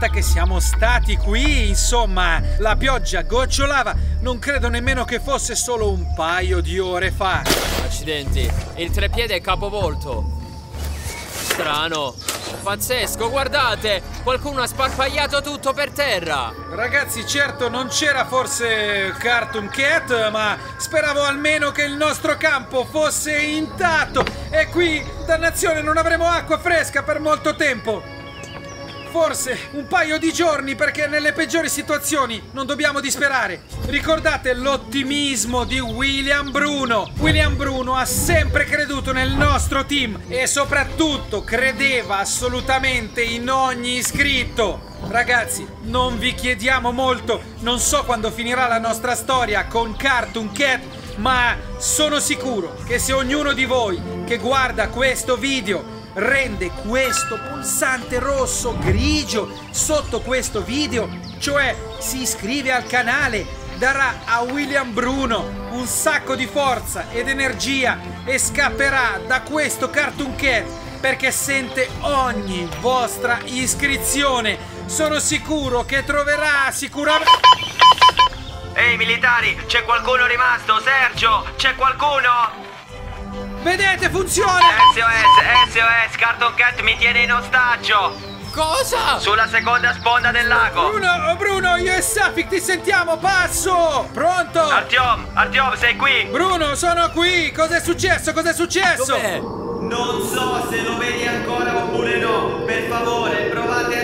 volta che siamo stati qui, insomma, la pioggia gocciolava, non credo nemmeno che fosse solo un paio di ore fa. Accidenti, il trepiede è capovolto. Strano. Pazzesco, guardate! Qualcuno ha sparpagliato tutto per terra! Ragazzi, certo non c'era forse Cartoon Cat, ma speravo almeno che il nostro campo fosse intatto. E qui, dannazione, non avremo acqua fresca per molto tempo. Forse un paio di giorni, perché nelle peggiori situazioni non dobbiamo disperare. Ricordate l'ottimismo di William Bruno. William Bruno ha sempre creduto nel nostro team e soprattutto credeva assolutamente in ogni iscritto. Ragazzi, non vi chiediamo molto, non so quando finirà la nostra storia con Cartoon Cat, ma sono sicuro che se ognuno di voi che guarda questo video rende questo pulsante rosso grigio sotto questo video, cioè si iscrive al canale, darà a William Bruno un sacco di forza ed energia e scapperà da questo Cartoon Cat perché sente ogni vostra iscrizione. Sono sicuro che troverà sicuramente... Ehi militari, c'è qualcuno rimasto? Sergio, c'è qualcuno? Vedete, funziona! S O S, S O S, Cartoon Cat mi tiene in ostaggio! Cosa? Sulla seconda sponda del lago! Bruno, Bruno, io e Safik ti sentiamo, passo! Pronto? Artyom, Artyom, sei qui? Bruno, sono qui! Cos'è successo? Cos'è successo? Dov'è? Non so se lo vedi ancora oppure no. Per favore, provate a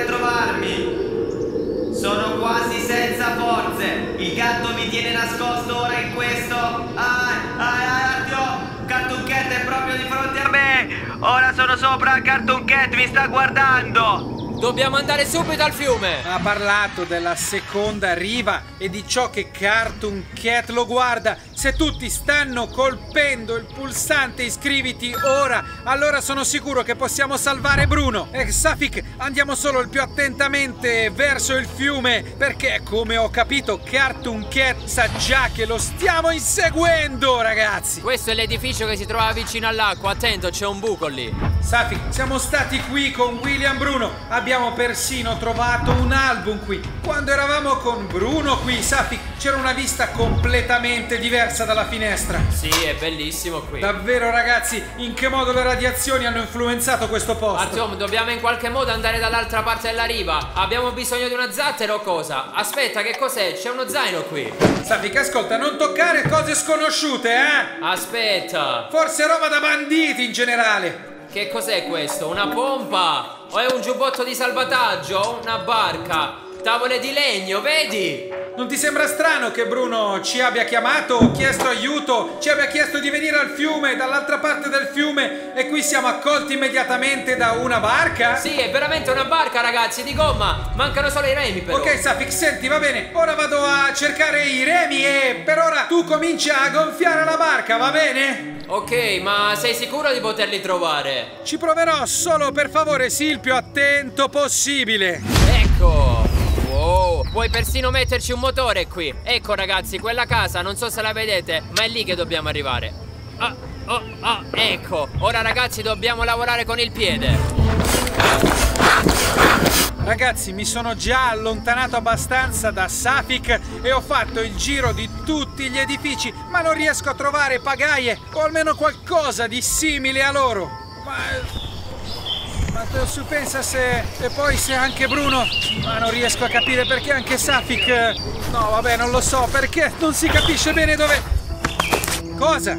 trovarmi. Sono quasi senza forze. Il gatto mi tiene nascosto ora in questo. Ah, ah, Artyom! Cartoon Cat è proprio di fronte a me! Ora sono sopra al Cartoon Cat, mi sta guardando! Dobbiamo andare subito al fiume! Ha parlato della seconda riva e di ciò che Cartoon Cat lo guarda. Se tutti stanno colpendo il pulsante iscriviti ora, allora sono sicuro che possiamo salvare Bruno. E Safik, andiamo solo il più attentamente verso il fiume, perché come ho capito Cartoon Cat sa già che lo stiamo inseguendo, ragazzi. Questo è l'edificio che si trova vicino all'acqua, attento, c'è un buco lì. Safik, siamo stati qui con William Bruno, abbiamo persino trovato un album qui. Quando eravamo con Bruno qui, Safik, c'era una vista completamente diversa dalla finestra. Sì, è bellissimo qui. Davvero, ragazzi, in che modo le radiazioni hanno influenzato questo posto? Artyom, dobbiamo in qualche modo andare dall'altra parte della riva. Abbiamo bisogno di una zattera o cosa? Aspetta, che cos'è? C'è uno zaino qui. Safik, ascolta, non toccare cose sconosciute, eh? Aspetta. Forse roba da banditi in generale. Che cos'è questo? Una pompa? O è un giubbotto di salvataggio? Una barca? Tavole di legno, vedi? Non ti sembra strano che Bruno ci abbia chiamato, chiesto aiuto, ci abbia chiesto di venire al fiume, dall'altra parte del fiume, e qui siamo accolti immediatamente da una barca? Sì, è veramente una barca, ragazzi, di gomma. Mancano solo i remi, però. Ok, Safik, senti, va bene. Ora vado a cercare i remi e per ora tu comincia a gonfiare la barca, va bene? Ok, ma sei sicuro di poterli trovare? Ci proverò, solo per favore sii il più attento possibile. Ecco. Wow, puoi persino metterci un motore qui. Ecco ragazzi, quella casa, non so se la vedete, ma è lì che dobbiamo arrivare. Ah, oh, ah, ecco. Ora ragazzi dobbiamo lavorare con il piede. Ragazzi, mi sono già allontanato abbastanza da Safik e ho fatto il giro di tutti gli edifici, ma non riesco a trovare pagaie o almeno qualcosa di simile a loro. Ma... Ma tu pensa se... E poi se anche Bruno... Ma non riesco a capire perché anche Safik... No, vabbè, non lo so, perché non si capisce bene dove... Cosa?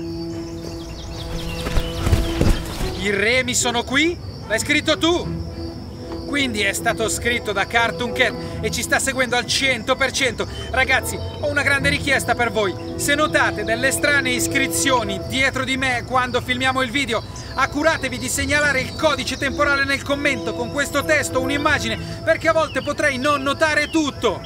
I remi sono qui? L'hai scritto tu? Quindi è stato scritto da Cartoon Cat e ci sta seguendo al cento per cento. Ragazzi, ho una grande richiesta per voi. Se notate delle strane iscrizioni dietro di me quando filmiamo il video, accuratevi di segnalare il codice temporale nel commento con questo testo o un'immagine, perché a volte potrei non notare tutto.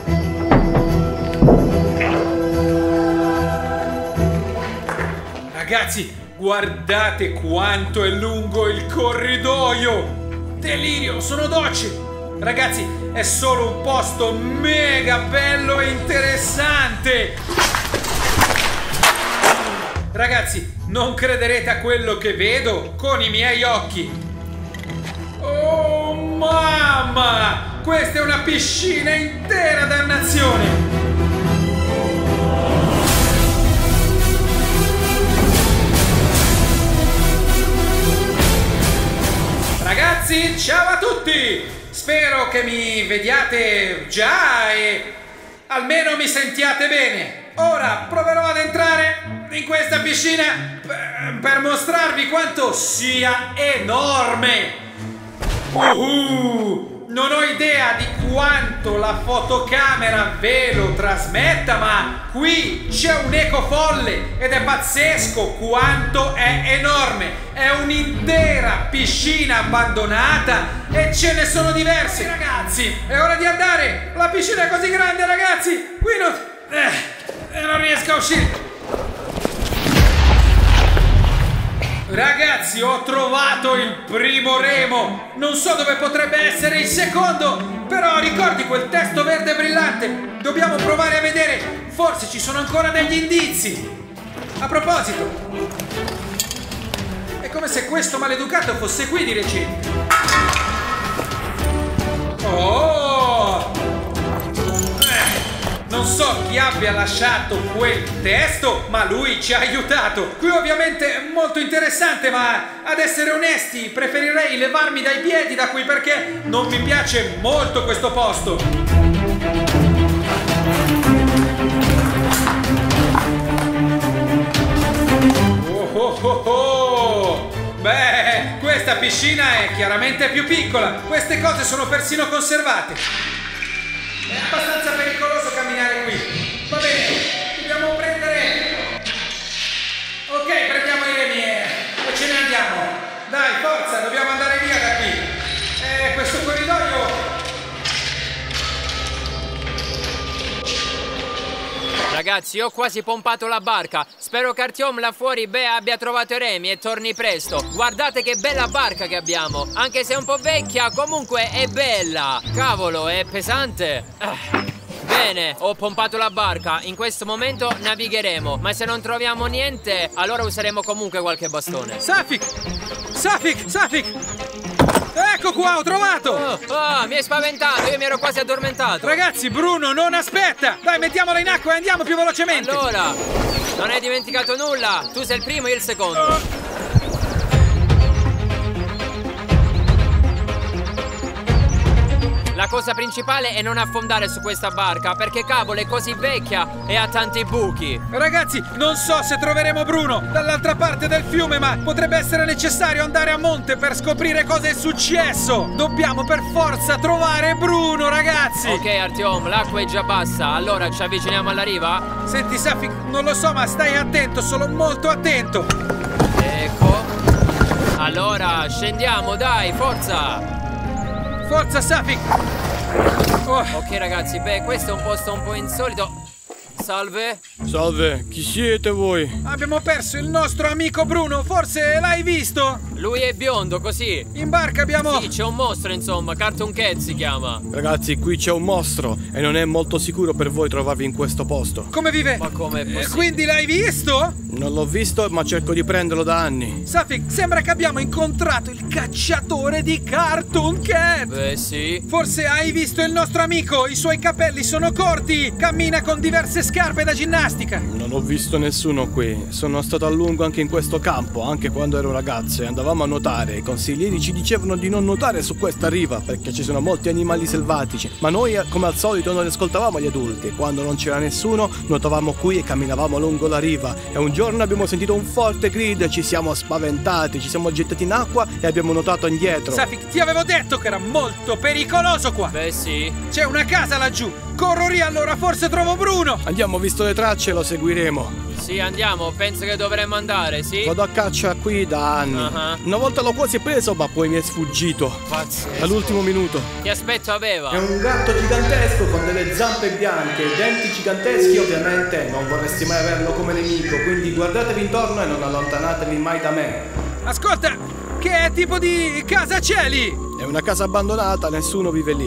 Ragazzi, guardate quanto è lungo il corridoio! Delirio, sono docce! Ragazzi, è solo un posto mega bello e interessante! Ragazzi, non crederete a quello che vedo con i miei occhi! Oh mamma! questa è una piscina intera, dannazione! Ragazzi, ciao a tutti! Spero che mi vediate già e almeno mi sentiate bene. Ora proverò ad entrare in questa piscina per, per mostrarvi quanto sia enorme. Uh-huh. Non ho idea di quanto la fotocamera ve lo trasmetta, ma qui c'è un eco folle ed è pazzesco quanto è enorme. È un'intera piscina abbandonata e ce ne sono diverse. Ragazzi, è ora di andare. La piscina è così grande, ragazzi. Qui non... Eh, non riesco a uscire. Ragazzi, ho trovato il primo remo. Non so dove potrebbe essere il secondo, però ricordi quel testo verde brillante? Dobbiamo provare a vedere. Forse ci sono ancora degli indizi. A proposito, è come se questo maleducato fosse qui di recente. Oh! Non so chi abbia lasciato quel testo, ma lui ci ha aiutato. Qui ovviamente è molto interessante, ma ad essere onesti preferirei levarmi dai piedi da qui perché non mi piace molto questo posto. Oh oh oh oh! Beh, questa piscina è chiaramente più piccola. Queste cose sono persino conservate. È abbastanza pericoloso camminare qui. Va bene, dobbiamo prendere... Ok, prendiamo i remi e ce ne andiamo. Dai, forza, dobbiamo andare via da qui. Eh, questo corridoio... Ragazzi, ho quasi pompato la barca. Spero che Artyom là fuori beh, abbia trovato i remi e torni presto. Guardate che bella barca che abbiamo. Anche se è un po' vecchia, comunque è bella. Cavolo, è pesante. Ah. Bene, ho pompato la barca. In questo momento navigheremo. Ma se non troviamo niente, allora useremo comunque qualche bastone. Safik! Safik! Safik! Ecco qua, ho trovato! Oh, oh, mi hai spaventato, io mi ero quasi addormentato. Ragazzi, Bruno, non aspetta! Dai, mettiamola in acqua e andiamo più velocemente! Allora, non hai dimenticato nulla? Tu sei il primo e io il secondo. Oh. La cosa principale è non affondare su questa barca, perché cavolo è così vecchia e ha tanti buchi. Ragazzi, non so se troveremo Bruno dall'altra parte del fiume, ma potrebbe essere necessario andare a monte per scoprire cosa è successo. Dobbiamo per forza trovare Bruno, ragazzi. Ok, Artyom, l'acqua è già bassa, allora ci avviciniamo alla riva? Senti, Safik, non lo so, ma stai attento, sono molto attento. Ecco. Allora, scendiamo, dai, forza. Forza, Safik! Oh. Ok ragazzi, beh, questo è un posto un po' insolito. Salve. Salve, chi siete voi? Abbiamo perso il nostro amico Bruno, forse l'hai visto? Lui è biondo, così. In barca abbiamo... Sì, c'è un mostro insomma, Cartoon Cat si chiama. Ragazzi, qui c'è un mostro e non è molto sicuro per voi trovarvi in questo posto. Come vive? Ma come è possibile? Quindi l'hai visto? Non l'ho visto, ma cerco di prenderlo da anni. Safik, sembra che abbiamo incontrato il cacciatore di Cartoon Cat. Beh, sì. Forse hai visto il nostro amico, i suoi capelli sono corti, cammina con diverse scarpe da ginnastica. Non ho visto nessuno qui. Sono stato a lungo anche in questo campo, anche quando ero ragazzo e andavamo a nuotare. I consiglieri ci dicevano di non nuotare su questa riva perché ci sono molti animali selvatici, ma noi come al solito non ascoltavamo gli adulti. Quando non c'era nessuno nuotavamo qui e camminavamo lungo la riva e un giorno abbiamo sentito un forte grido e ci siamo spaventati, ci siamo gettati in acqua e abbiamo nuotato indietro. Safik, ti avevo detto che era molto pericoloso qua. Beh, sì. C'è una casa laggiù. Corro lì, allora forse trovo Bruno. Andiamo, visto le tracce lo seguiremo. Sì, andiamo, penso che dovremmo andare, sì? Vado a caccia qui da anni. Uh-huh. Una volta l'ho quasi preso, ma poi mi è sfuggito. Pazzesco. All'ultimo minuto. Che aspetto aveva? È un gatto gigantesco con delle zampe bianche e denti giganteschi, ovviamente non vorresti mai averlo come nemico, quindi guardatevi intorno e non allontanatevi mai da me. Ascolta, che tipo di casa c'è lì? È una casa abbandonata, nessuno vive lì.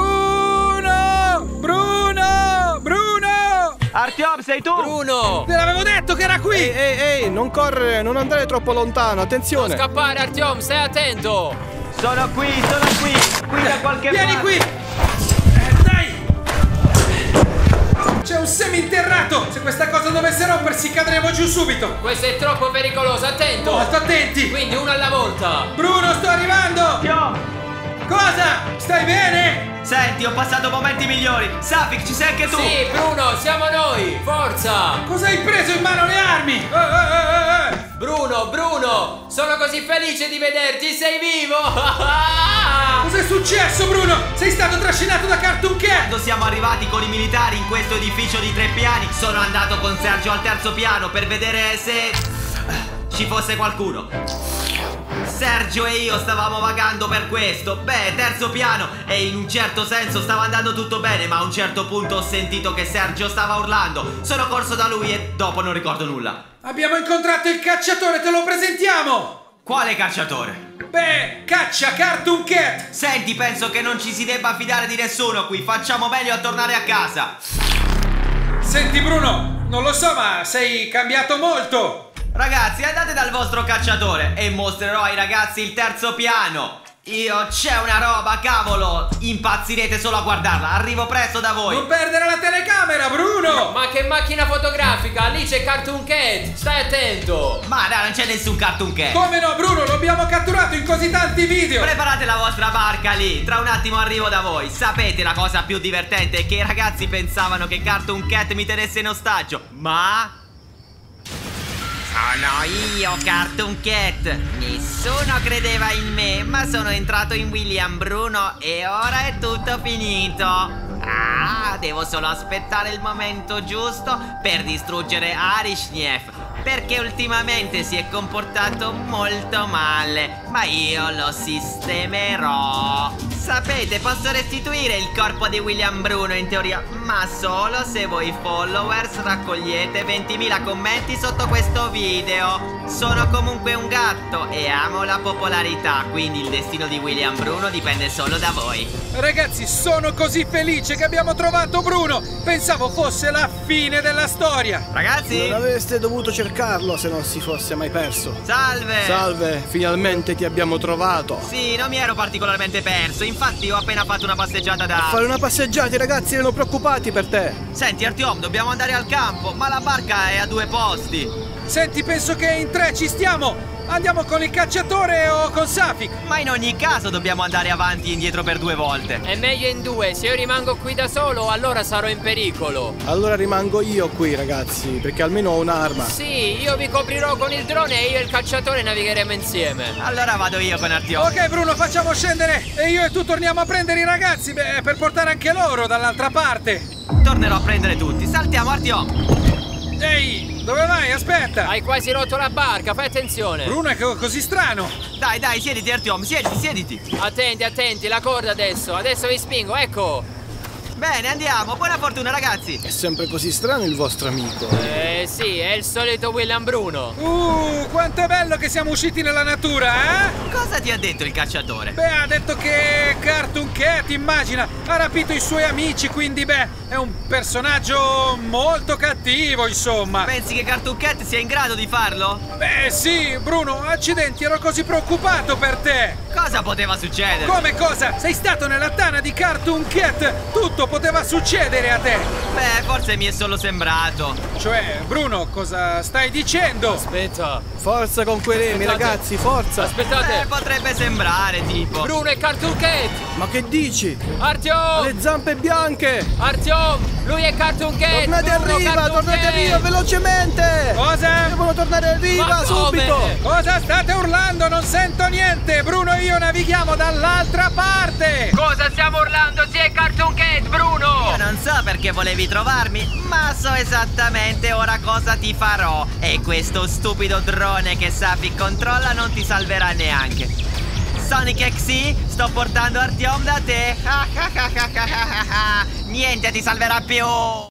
Bruno! Bruno! Bruno! Artyom, sei tu? Bruno! Te l'avevo detto che era qui! Ehi, ehi, ehi, non correre, non andare troppo lontano, attenzione! Non scappare, Artyom, stai attento! Sono qui, sono qui, qui da qualche parte. Vieni qui! Eh, dai! C'è un seminterrato! Se questa cosa dovesse rompersi cadremo giù subito! Questo è troppo pericoloso, attento! Molto attenti! Quindi uno alla volta! Bruno, sto arrivando! Io! Cosa? Stai bene? Senti, ho passato momenti migliori. Safik, ci sei anche tu? Sì, Bruno, siamo noi! Forza! Cosa hai preso in mano le armi? Eh, eh, eh, eh. Bruno, Bruno! Sono così felice di vederti, sei vivo! Cos'è successo, Bruno? Sei stato trascinato da Cartoon Cat! Quando siamo arrivati con i militari in questo edificio di tre piani, sono andato con Sergio al terzo piano per vedere se ci fosse qualcuno. Sergio e io stavamo vagando per questo. Beh, terzo piano, e in un certo senso stava andando tutto bene, ma a un certo punto ho sentito che Sergio stava urlando. Sono corso da lui e dopo non ricordo nulla. Abbiamo incontrato il cacciatore, te lo presentiamo! Quale cacciatore? Beh, caccia Cartoon Cat! Senti, penso che non ci si debba fidare di nessuno qui. Facciamo meglio a tornare a casa. Senti, Bruno, non lo so, ma sei cambiato molto! Ragazzi, andate dal vostro cacciatore e mostrerò ai ragazzi il terzo piano. Io, c'è una roba, cavolo! Impazzirete solo a guardarla. Arrivo presto da voi. Non perdere la telecamera, Bruno! Ma che macchina fotografica! Lì c'è Cartoon Cat! Stai attento! Ma dai, non c'è nessun Cartoon Cat. Come no, Bruno? Lo abbiamo catturato in così tanti video! Preparate la vostra barca lì. Tra un attimo arrivo da voi. Sapete la cosa più divertente? È che i ragazzi pensavano che Cartoon Cat mi tenesse in ostaggio. Ma... sono io, Cartoon Cat. Nessuno credeva in me, ma sono entrato in William Bruno e ora è tutto finito. Ah, devo solo aspettare il momento giusto per distruggere Arishnef, perché ultimamente si è comportato molto male, ma io lo sistemerò. Sapete, posso restituire il corpo di William Bruno in teoria, ma solo se voi followers raccogliete ventimila commenti sotto questo video. Sono comunque un gatto e amo la popolarità, quindi il destino di William Bruno dipende solo da voi. Ragazzi, sono così felice che abbiamo trovato Bruno! Pensavo fosse la fine della storia! Ragazzi! Non avreste dovuto cercarlo se non si fosse mai perso. Salve! Salve, finalmente ti abbiamo trovato. Sì, non mi ero particolarmente perso, infatti ho appena fatto una passeggiata da... Fare una passeggiata, i ragazzi erano preoccupati per te. Senti Artyom, dobbiamo andare al campo, ma la barca è a due posti. Senti, penso che in tre ci stiamo! Andiamo con il cacciatore o con Safik? Ma in ogni caso dobbiamo andare avanti e indietro per due volte. È meglio in due, se io rimango qui da solo allora sarò in pericolo. Allora rimango io qui, ragazzi, perché almeno ho un'arma. Sì, io vi coprirò con il drone e io e il cacciatore navigheremo insieme. Allora vado io con Artyom. Ok Bruno, facciamo scendere e io e tu torniamo a prendere i ragazzi, beh, per portare anche loro dall'altra parte. Tornerò a prendere tutti. Saltiamo Artyom. Ehi, dove vai? Aspetta! Hai quasi rotto la barca, fai attenzione. Bruno è co- così strano. Dai, dai, siediti Artyom, siediti, siediti. Attenti, attenti, la corda adesso, adesso vi spingo, ecco. Bene, andiamo, buona fortuna ragazzi. È sempre così strano il vostro amico. Eh sì, è il solito William Bruno. Uh, quanto è bello che siamo usciti nella natura, eh? Cosa ti ha detto il cacciatore? Beh, ha detto che Cartoon Cat, immagina, ha rapito i suoi amici, quindi beh, è un personaggio molto cattivo, insomma. Pensi che Cartoon Cat sia in grado di farlo? Beh, sì, Bruno, accidenti, ero così preoccupato per te. Cosa poteva succedere? Come cosa? Sei stato nella tana di Cartoon Cat, tutto poteva succedere a te. Beh, forse mi è solo sembrato. Cioè, Bruno, cosa stai dicendo? Aspetta, Forza con quei remi, Aspettate. ragazzi, forza. aspettate. Beh, potrebbe sembrare, tipo. Bruno e Cartoon Cat. Ma che dici? Artyom, Le zampe bianche. Artyom, lui è Cartoon Cat. Tornate a Bruno, riva, Cartoon tornate a Cat. riva, velocemente. Cosa? Devono tornare a riva, Ma come? subito. Cosa state urlando? Non sento niente! Bruno e io navighiamo dall'altra parte! Cosa stiamo urlando? Sì, è Cartoon Cat, Bruno. Io non so perché volevi trovarmi, ma so esattamente ora cosa ti farò. E questo stupido drone che Safik controlla non ti salverà neanche. Sonic X E, sto portando Artyom da te. Niente ti salverà più.